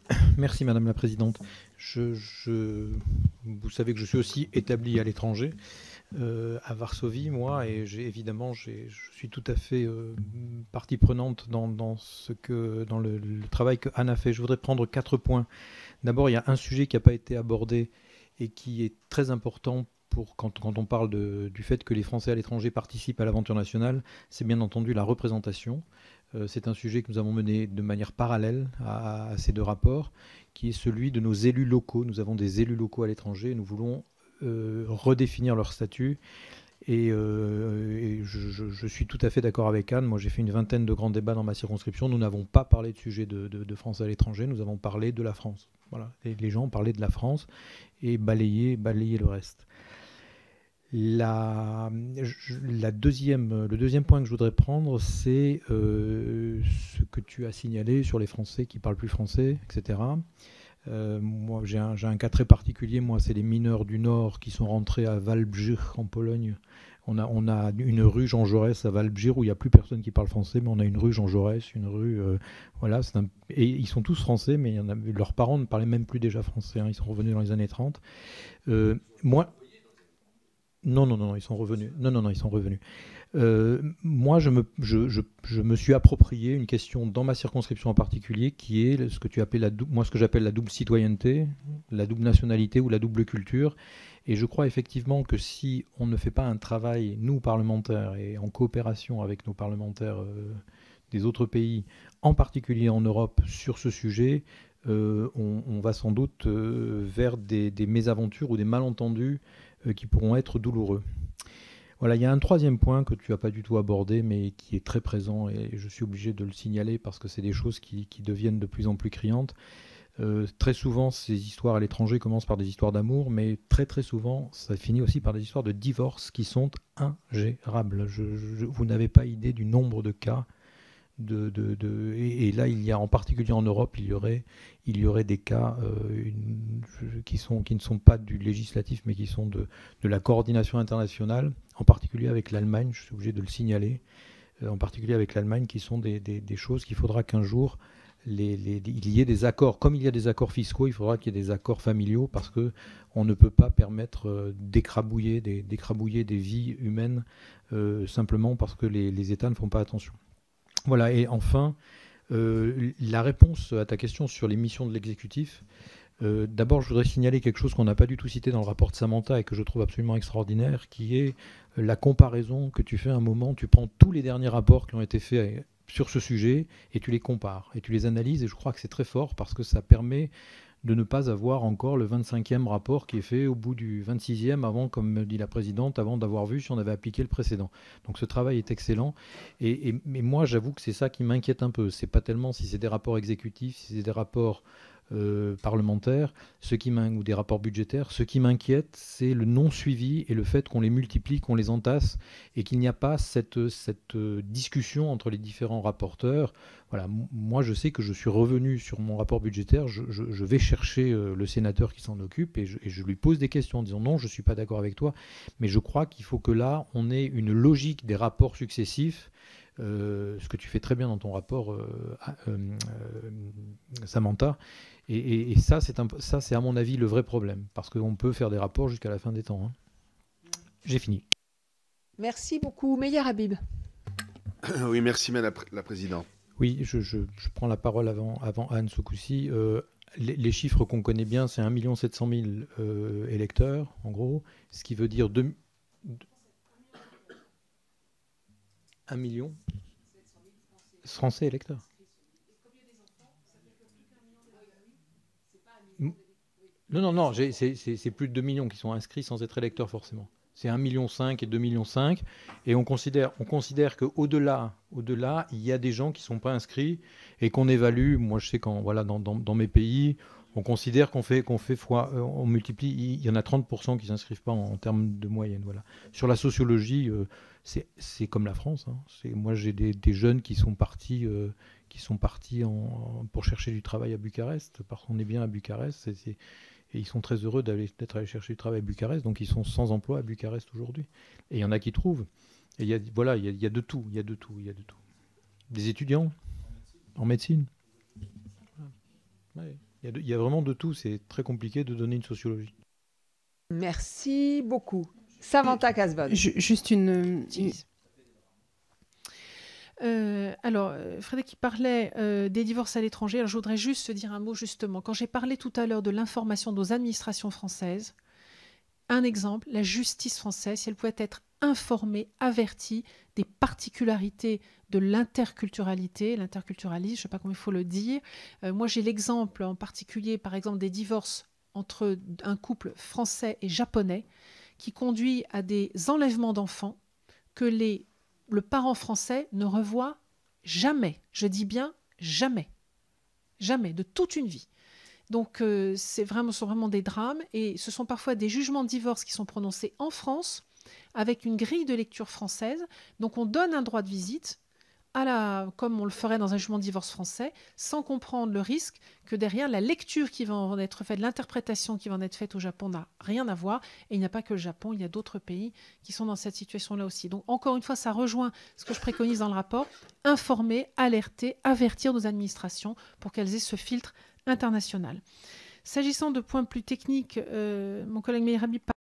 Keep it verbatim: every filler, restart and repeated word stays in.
Merci Madame la Présidente. Je, je, vous savez que je suis aussi établi à l'étranger, euh, à Varsovie, moi, et j'ai, évidemment, j'ai, je suis tout à fait euh, partie prenante dans, dans, ce que, dans le, le travail que Anne a fait. Je voudrais prendre quatre points. D'abord, il y a un sujet qui n'a pas été abordé et qui est très important pour quand, quand on parle de, du fait que les Français à l'étranger participent à l'aventure nationale, c'est bien entendu la représentation. Euh, c'est un sujet que nous avons mené de manière parallèle à, à ces deux rapports, qui est celui de nos élus locaux. Nous avons des élus locaux à l'étranger et nous voulons euh, redéfinir leur statut. Et, euh, et je, je, je, suis tout à fait d'accord avec Anne. Moi, j'ai fait une vingtaine de grands débats dans ma circonscription. Nous n'avons pas parlé de sujet de, de, de Français à l'étranger. Nous avons parlé de la France. Voilà. Et les gens ont parlé de la France et balayé, balayé le reste. La, la deuxième, le deuxième point que je voudrais prendre, c'est euh, ce que tu as signalé sur les Français qui parlent plus français, et cetera. Euh, moi, j'ai un, j'ai un cas très particulier. Moi, c'est les mineurs du Nord qui sont rentrés à Wałbrzych, en Pologne. On a, on a une rue Jean Jaurès à Wałbrzych où il n'y a plus personne qui parle français, mais on a une rue Jean Jaurès, une rue... Euh, voilà, c'est un, et ils sont tous français, mais il y en a, leurs parents ne parlaient même plus déjà français. Hein, ils sont revenus dans les années trente. Euh, moi... Non, non, non, ils sont revenus. Non, non, non, ils sont revenus. Euh, moi, je me, je, je, je me suis approprié une question dans ma circonscription en particulier, qui est ce que tu appelles la, moi ce que j'appelle la double citoyenneté, la double nationalité ou la double culture. Et je crois effectivement que si on ne fait pas un travail, nous parlementaires, et en coopération avec nos parlementaires euh, des autres pays, en particulier en Europe, sur ce sujet, euh, on, on va sans doute euh, vers des, des mésaventures ou des malentendus euh, qui pourront être douloureux. Voilà, il y a un troisième point que tu n'as pas du tout abordé, mais qui est très présent, et je suis obligé de le signaler parce que c'est des choses qui, qui deviennent de plus en plus criantes. Euh, très souvent, ces histoires à l'étranger commencent par des histoires d'amour, mais très très souvent, ça finit aussi par des histoires de divorce qui sont ingérables. Je, je, vous n'avez pas idée du nombre de cas. De, de, de et, et, là, il y a en particulier en Europe, il y aurait, il y aurait des cas euh, une, qui, sont, qui ne sont pas du législatif, mais qui sont de, de la coordination internationale, en particulier avec l'Allemagne, je suis obligé de le signaler, euh, en particulier avec l'Allemagne, qui sont des, des, des choses qu'il faudra qu'un jour les, les, il y ait des accords. Comme il y a des accords fiscaux, il faudra qu'il y ait des accords familiaux, parce qu'on ne peut pas permettre euh, d'écrabouiller des, d'écrabouiller des vies humaines euh, simplement parce que les, les États ne font pas attention. Voilà, et enfin, euh, la réponse à ta question sur les missions de l'exécutif, euh, d'abord je voudrais signaler quelque chose qu'on n'a pas du tout cité dans le rapport de Samantha et que je trouve absolument extraordinaire, qui est la comparaison que tu fais à un moment, tu prends tous les derniers rapports qui ont été faits sur ce sujet et tu les compares, et tu les analyses, et je crois que c'est très fort parce que ça permet de ne pas avoir encore le vingt-cinquième rapport qui est fait au bout du vingt-sixième, avant, comme me dit la présidente, avant d'avoir vu si on avait appliqué le précédent. Donc ce travail est excellent. Et, et, mais moi, j'avoue que c'est ça qui m'inquiète un peu. C'est pas tellement si c'est des rapports exécutifs, si c'est des rapports euh, parlementaires, ce qui ou des rapports budgétaires. Ce qui m'inquiète, c'est le non-suivi et le fait qu'on les multiplie, qu'on les entasse, et qu'il n'y a pas cette, cette discussion entre les différents rapporteurs. Voilà, moi je sais que je suis revenu sur mon rapport budgétaire, je, je, je vais chercher euh, le sénateur qui s'en occupe et je, et je lui pose des questions en disant non, je ne suis pas d'accord avec toi, mais je crois qu'il faut que là, on ait une logique des rapports successifs, euh, ce que tu fais très bien dans ton rapport, euh, euh, euh, Samantha, et, et, et ça, c'est un, ça, c'est à mon avis le vrai problème, parce qu'on peut faire des rapports jusqu'à la fin des temps. Hein. J'ai fini. Merci beaucoup. Meyer Habib. Oui, merci Madame la Présidente. Oui, je, je, je prends la parole avant, avant Anne ce coup-ci. Euh, les, les chiffres qu'on connaît bien, c'est un million sept cent mille euh, électeurs, en gros, ce qui veut dire deux, un million Français électeurs. Non, non, non, c'est plus de deux millions qui sont inscrits sans être électeurs forcément. C'est un virgule cinq million et deux virgule cinq millions. Et on considère, on considère qu'au-delà, au-delà, il y a des gens qui ne sont pas inscrits et qu'on évalue. Moi, je sais qu'en voilà, dans, dans, dans mes pays, on considère qu'on fait, qu'on fait fois, euh, on multiplie. Il y en a trente pour cent qui ne s'inscrivent pas en, en termes de moyenne. Voilà. Sur la sociologie, euh, c'est comme la France. Hein. Moi, j'ai des, des jeunes qui sont partis, euh, qui sont partis en, pour chercher du travail à Bucarest, parce qu'on est bien à Bucarest. C'est Et ils sont très heureux d'être allés chercher du travail à Bucarest, donc ils sont sans emploi à Bucarest aujourd'hui. Et il y en a qui trouvent. Et il y a, voilà, il y a, il y a de tout, il y a de tout, il y a de tout. Des étudiants en médecine. Ouais. Il y a, de, il y a vraiment de tout, c'est très compliqué de donner une sociologie. Merci beaucoup. Samantha Cazebonne. Juste une... une... Euh, alors, Frédéric qui parlait euh, des divorces à l'étranger. Alors, je voudrais juste dire un mot justement. Quand j'ai parlé tout à l'heure de l'information de nos administrations françaises, un exemple, la justice française, si elle pouvait être informée, avertie des particularités de l'interculturalité, l'interculturalisme, je ne sais pas comment il faut le dire. Euh, moi, j'ai l'exemple en particulier, par exemple, des divorces entre un couple français et japonais qui conduit à des enlèvements d'enfants que les, le parent français ne revoit jamais. Je dis bien jamais. Jamais, de toute une vie. Donc, euh, c'est vraiment, ce sont vraiment des drames et ce sont parfois des jugements de divorce qui sont prononcés en France avec une grille de lecture française. Donc, on donne un droit de visite à la, comme on le ferait dans un jugement de divorce français, sans comprendre le risque que derrière la lecture qui va en être faite, l'interprétation qui va en être faite au Japon n'a rien à voir. Et il n'y a pas que le Japon, il y a d'autres pays qui sont dans cette situation-là aussi. Donc encore une fois, ça rejoint ce que je préconise dans le rapport, informer, alerter, avertir nos administrations pour qu'elles aient ce filtre international. S'agissant de points plus techniques, euh, mon collègue Meirabi